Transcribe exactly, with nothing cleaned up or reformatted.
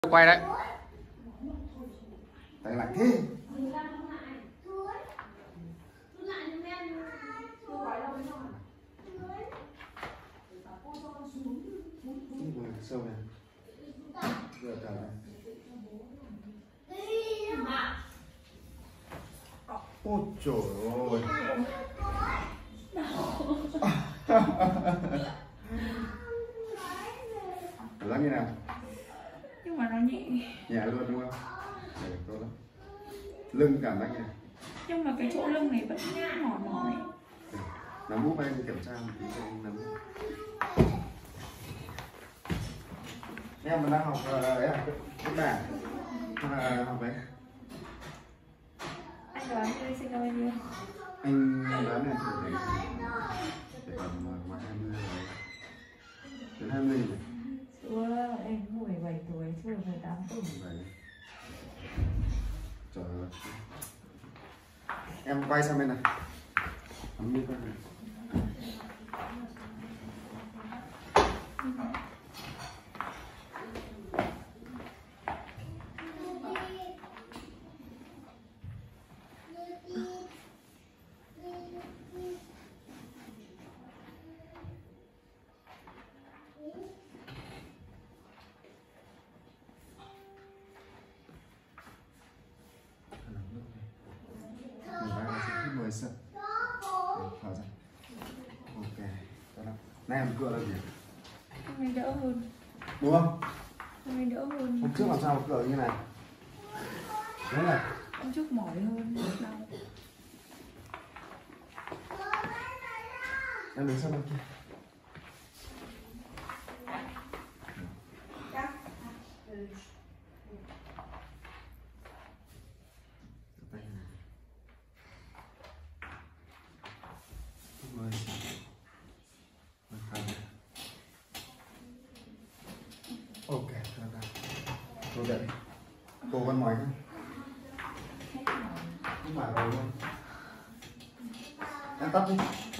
Quay đấy. Tại lạnh thế. Sâu này. Vừa cả này. Ôi trời ơi. Cảm giác như nào? Nhưng mà nó nhẹ. Nhẹ luôn đúng không? Đấy, tốt lắm. Lưng cảm giác như nào? Nhưng mà cái chỗ lưng này vẫn mỏi mỏi. Nắm bút em kiểm tra một tí cho em nắm. Em mà đang học ấy à? Các bạn hay là học đấy? Anh đoán đi sinh năm bao nhiêu? Anh đoán là chỉ để để tầm ngoài hai mươi rồi. Đến hai mươi rồi. Chưa, em mười bảy tuổi, chưa mười tám tuổi. Vậy. Trời ơi. Em quay sang bên này. Ấm như con này. Mười sợi. Thở ra. Ok. Này em cựa là gì? Hôm nay đỡ hơn. Đúng không? Hôm nay đỡ hơn. Hôm trước làm sao cựa như này? Đấy này. Hôm trước mỏi hơn, đau. Em đứng sang bên kia. Ok, rồi dậy. Cô con mỏi không? Không phải rồi luôn. Em tắt đi.